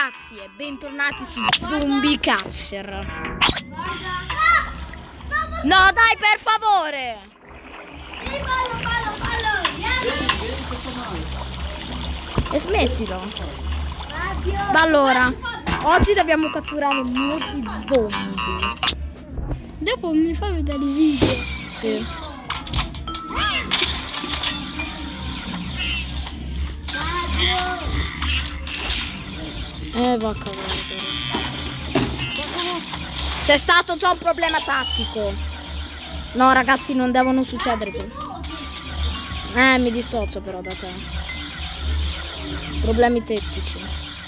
ragazzi e bentornati su Zombie Catcher. No dai, per favore. Sì, fallo. E smettilo. Ma allora, oggi dobbiamo catturare molti zombie. Dopo mi fa vedere i video. Sì. Va cavolo. C'è stato già un problema tattico. No ragazzi, non devono succedere più. Mi dissocio però da te. Problemi tattici.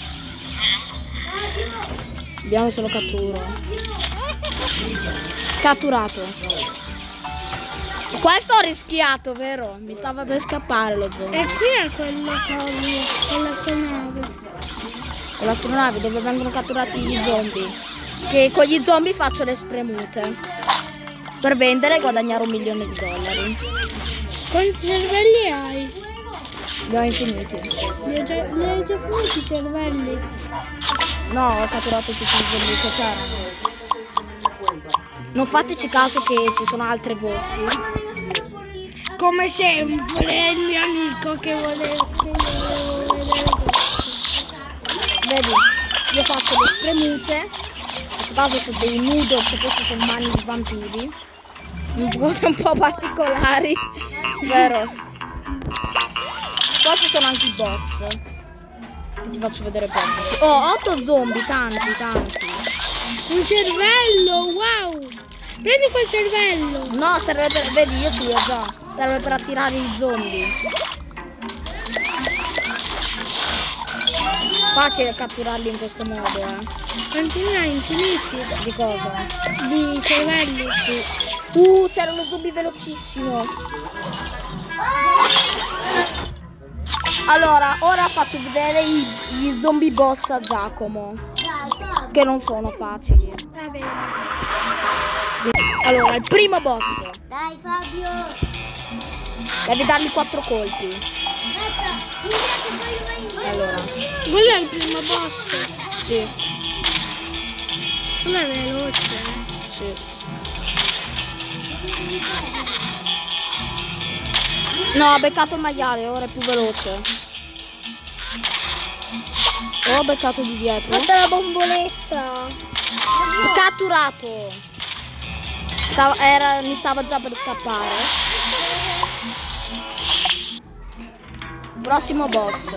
Vediamo se lo catturo. Catturato. Questo ho rischiato, vero? Mi stava per scappare lo zombie. E qui è quell'astronave. L'astronave dove vengono catturati gli zombie. Che con gli zombie faccio le spremute per vendere e guadagnare $1 milione. Quanti cervelli hai? Ne ho infiniti. Ne hai già finiti i cervelli? No, ho catturato tutti i zombie che c'erano. Non fateci caso che ci sono altre voci. Come sempre è il mio amico che voleva vedere. Vedi, io faccio le spremute. In questo caso sono dei noodle che poi sono mani di vampiri. Cose un po' particolari, vero? Poi ci sono anche i boss. Ti faccio vedere poi. Oh, 8 zombie, tanti. Un cervello, wow! Prendi quel cervello. No, serve per... Vedi, io qui ho già. Serve per attirare i zombie. Facile catturarli in questo modo, Quanti ne hai infiniti? Di cosa? Di cervelli? Sì. C'era uno zombie velocissimo. Allora, ora faccio vedere gli zombie boss a Giacomo. Che non sono facili. Va bene. Allora, il primo boss. Dai Fabio. Devi dargli 4 colpi. Allora. Quello è il primo boss. Sì. Quello è veloce. Sì. No, ho beccato il maiale, ora è più veloce. Ho beccato di dietro. Fatta la bomboletta. Catturato. Mi stava già per scappare. Prossimo boss.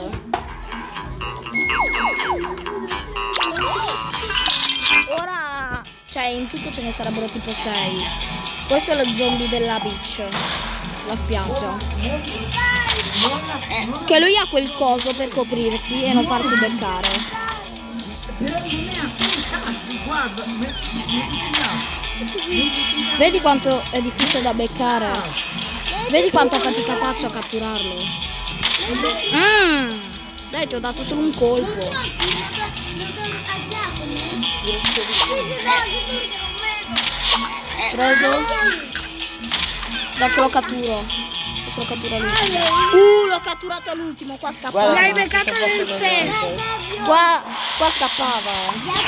Ora, cioè in tutto ce ne sarebbero tipo 6. Questo è lo zombie della beach, la spiaggia. Che lui ha quel coso per coprirsi e non farsi beccare. Vedi quanto è difficile da beccare? Vedi quanta fatica faccio a catturarlo? Dai, ti ho dato solo un colpo. Preso? Dai che lo catturo. Adesso lo catturo all'ultimo. L'ho catturato all'ultimo, qua scappava. L'hai beccato nel petto. Qua scappava.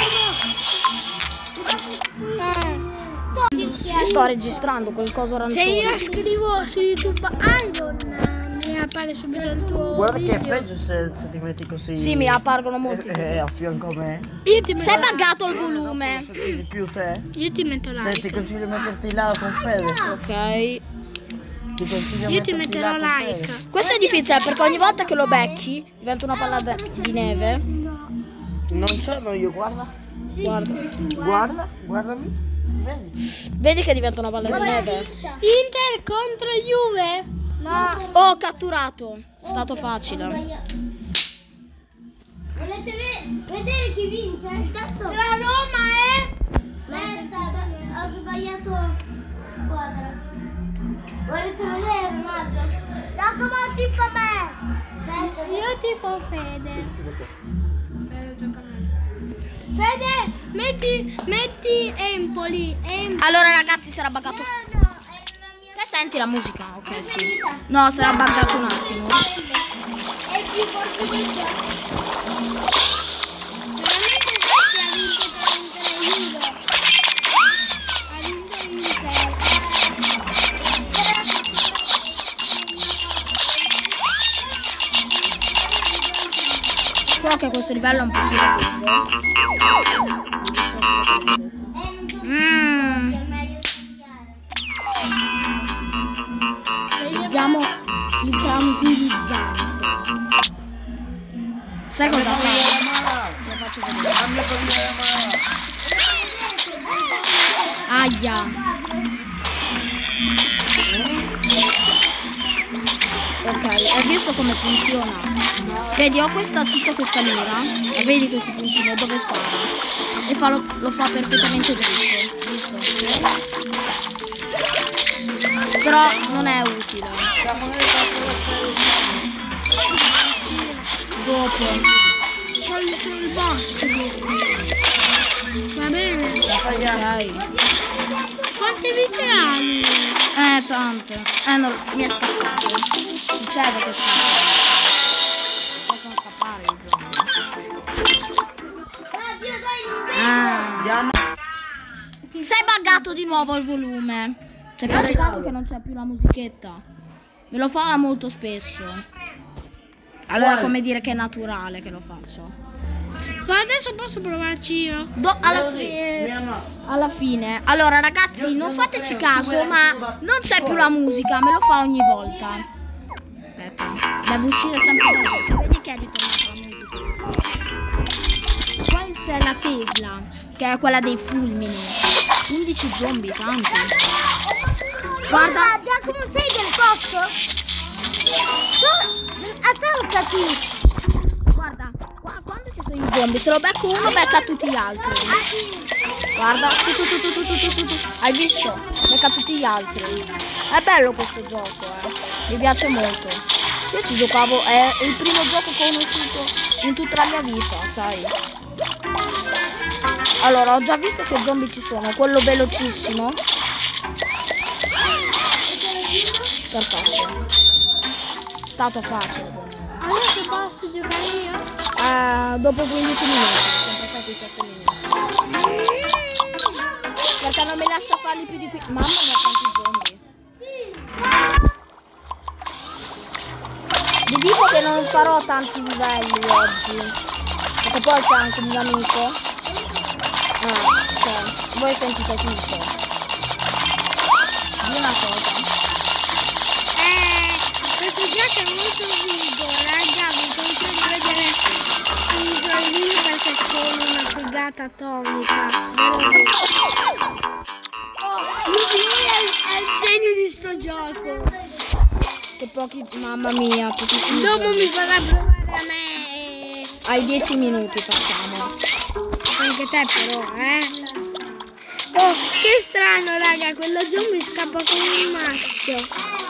Sto registrando quel coso arancione. Se io scrivo su YouTube Iron, mi appare subito il tuo Guarda video. che è peggio se ti metti così. Sì, mi appargono molti. A fianco a me. Io ti Si è metto, buggato il volume. Senti di più te. io ti metto Se ti like. consiglio di metterti là con Fede. Ok. Ti consiglio Io ti metterti là metterò con like. Fede. Questo è difficile perché ogni volta che lo becchi diventa una palla di neve. Non sono io, guarda. Guarda. Guardami. Vedi? Vedi che diventa una palla di neve. Inter contro Juve? No. Oh, catturato. È stato facile. Volete vedere chi vince? Tra Roma e... Aspetta, ho sbagliato squadra. Volete vedere Ronaldo? Giacomo tifa me! Io tifo Fede. Fede gioca meglio. Fede, metti Empoli. Allora ragazzi, sarà buggato. Te senti la musica? Ok, sì. No, sarà buggato un attimo. È più forte del Solo che questo livello è un pochino lungo. Usiamo il tranquillizzante. Sai cosa fa? Lo faccio vedere. Aia. Ok, hai visto come funziona? Vedi, ho tutta questa mira e vedi questi puntini dove spara e lo fa perfettamente dritto, giusto? Però non è utile. Dopo Col boss. Va bene. ok. Quante vite hanno? Tante. Non mi è scappato. Succede che possono scappare i zombie. Ti sei buggato di nuovo il volume. Cioè, peccato che non c'è più la musichetta. Me lo fa molto spesso. Allora, come dire che è naturale che lo faccio. Ma adesso posso provarci io? Alla fine. Allora, ragazzi, non fateci caso, ma non c'è più la musica, me lo fa ogni volta. Aspetta, deve uscire sempre da sotto. Vedi che è ritornata la musica. Poi c'è la Tesla, che è quella dei fulmini. 11 zombie, tanti. Guarda, già come sei del posto? Attaccati! guarda, quando ci sono i zombie, se lo becco uno, becca tutti gli altri. Guarda, tu. Hai visto? Becca tutti gli altri. È bello questo gioco, mi piace molto. Io ci giocavo, è il primo gioco che ho conosciuto in tutta la mia vita, sai. Allora, ho già visto che zombie ci sono, quello velocissimo. Perfetto. Stato facile. Adesso posso giocare io? Dopo 15 minuti, sono passati 7 minuti. Perché non mi lascia farli più di qui. Mamma mia, quanti zombie. Vi dico che non farò tanti livelli oggi. Perché poi c'è anche un mio amico. Cioè, voi sentite tutto. Di una cosa. Questo gioco è molto vivo, raga, vi consiglio di vedere i video perché sono una figata atomica. Lui è il genio di sto gioco. Che pochi, mamma mia, pochissimi Dopo zombie. mi farà provare a me. Ai 10 minuti facciamo. Anche te però, Oh, che strano, raga, quello zombie scappa come un matto.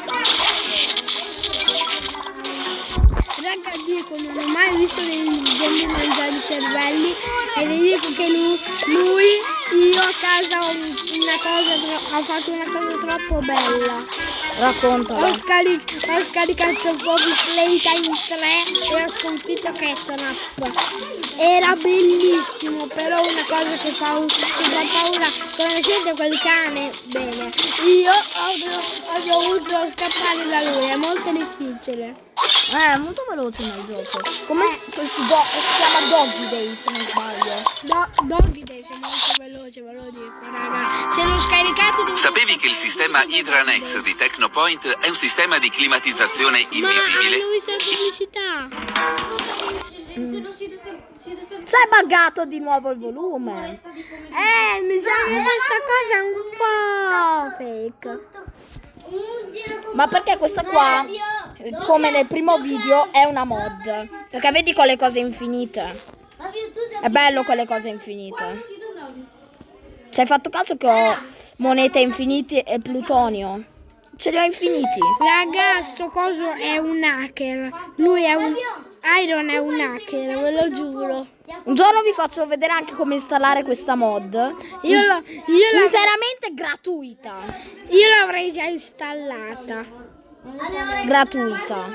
Raga, dico, non ho mai visto dei zombie mangiare i cervelli e vi dico che lui io a casa ho fatto una cosa troppo bella. Raccontala. Ho scaricato un po' di Playtime 3 e ho sconfitto Catnap. Era bellissimo, però una cosa che fa paura, conoscete quel cane? Bene, io ho dovuto scappare da lui, è molto difficile. È molto veloce nel gioco. Come si chiama Doggy Day, se non sbaglio. Doggy Days è molto veloce, ve lo dico, raga. Se lo scaricate dovete... Sapevi che il sistema Hydranex di Technopoint è un sistema di climatizzazione invisibile? Ma hanno visto la pubblicità. Sei buggato di nuovo il volume. Mi sa che questa cosa è un po' fake. Ma perché questa qua, come nel primo video, è una mod. Perché vedi con le cose infinite. È bello con le cose infinite. Ci hai fatto caso che ho monete infinite e plutonio? Ce li ho infiniti. Raga, sto coso è un hacker. Lui è un... Iron è un hacker, ve lo giuro. Un giorno vi faccio vedere anche come installare questa mod. Interamente gratuita. Io l'avrei già installata. Gratuita.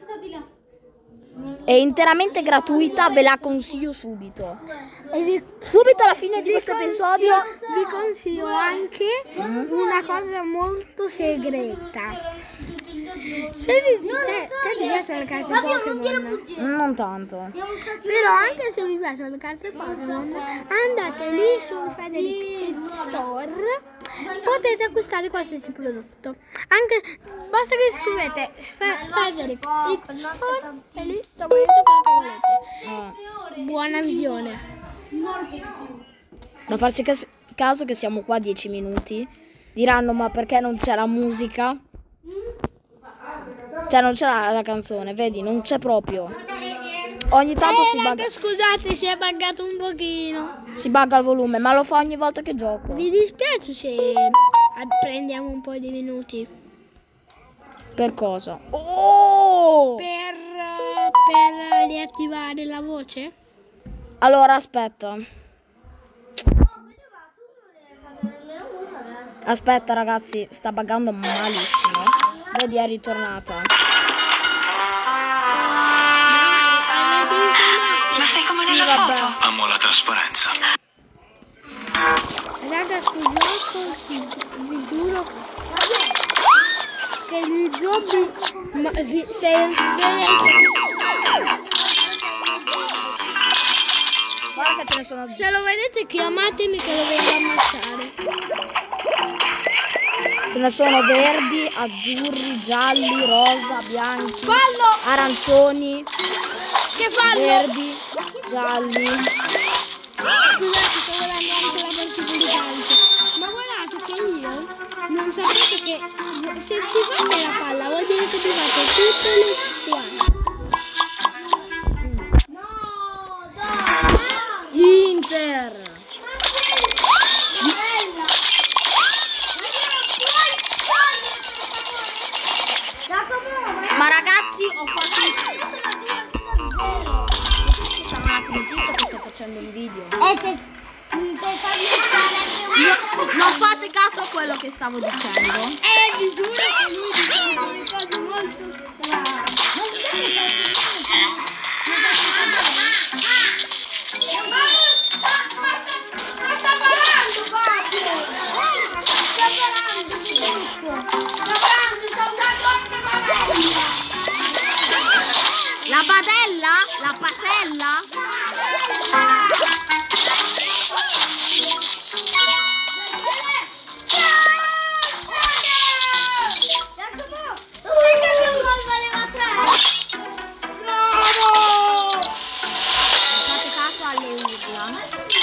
È interamente gratuita, ve la consiglio subito. Subito alla fine di questo episodio Vi consiglio anche una cosa molto segreta. Se vi ti piacciono le carte Pokémon, Non tanto. però anche se vi piacciono le carte Pokémon, andate lì sul Federic Store, potete acquistare qualsiasi prodotto. Anche basta che scrivete Federic Store e lì troverete quello che volete. Buona visione. Da farci caso che siamo qua 10 minuti. Diranno, ma perché non c'è la musica? Cioè non c'è la canzone, vedi, non c'è proprio. Ogni tanto si bugga. Scusate, si è buggato un pochino. Si bugga il volume, ma lo fa ogni volta che gioco. Vi dispiace se prendiamo un po' di minuti? Per cosa? Oh! Per riattivare la voce? Allora, aspetta. Aspetta, ragazzi, sta buggando malissimo. Vedi, è ritornata. Ma sei come nella foto? Amo la trasparenza. Raga, scusate, vi giuro che gli zombie, se Guarda che ce ne sono. lo vedete chiamatemi che lo vengo a ammazzare. Ce ne sono verdi, azzurri, gialli, rosa, bianchi, Fallo! arancioni, Che fallo! verdi, gialli. Scusate, sto guardando anche la partita di calcio. Ma guardate che io non sapete che se ti fate la palla vuol dire che ti fate tutte le squadre. Inter. Ma ragazzi, ho fatto un attimo zitto che sto facendo un video. Non fate caso a quello che stavo dicendo. Vi giuro che lui dice delle cose molto strane. Ma sta parlando Fabio! Sta parlando di tutto! Sta usando anche padella! La padella? La patella? Sai che il mio gol valeva 3? Bravo! Fate caso alle urla.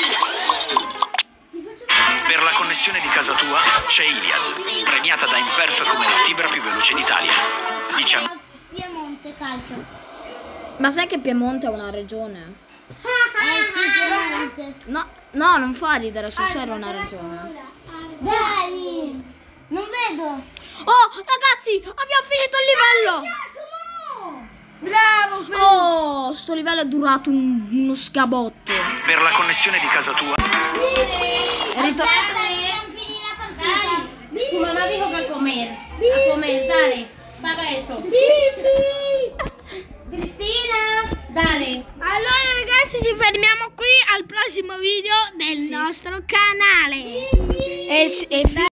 Per la connessione di casa tua c'è Iliad, premiata da Imperf come la fibra più veloce d'Italia. Piemonte calcio. Ma sai che Piemonte è una regione? Piemonte. No, non fa ridere, sul serio è una regione. Dai! Non vedo! Oh, ragazzi, abbiamo finito il livello! Bravo! Oh, sto livello è durato uno scabotto. Per la connessione di casa tua Dobbiamo finire la partita. Tu mamá dijo que a comer, dale, paga eso. Cristina, dale. Allora ragazzi, ci fermiamo qui al prossimo video del nostro canale. E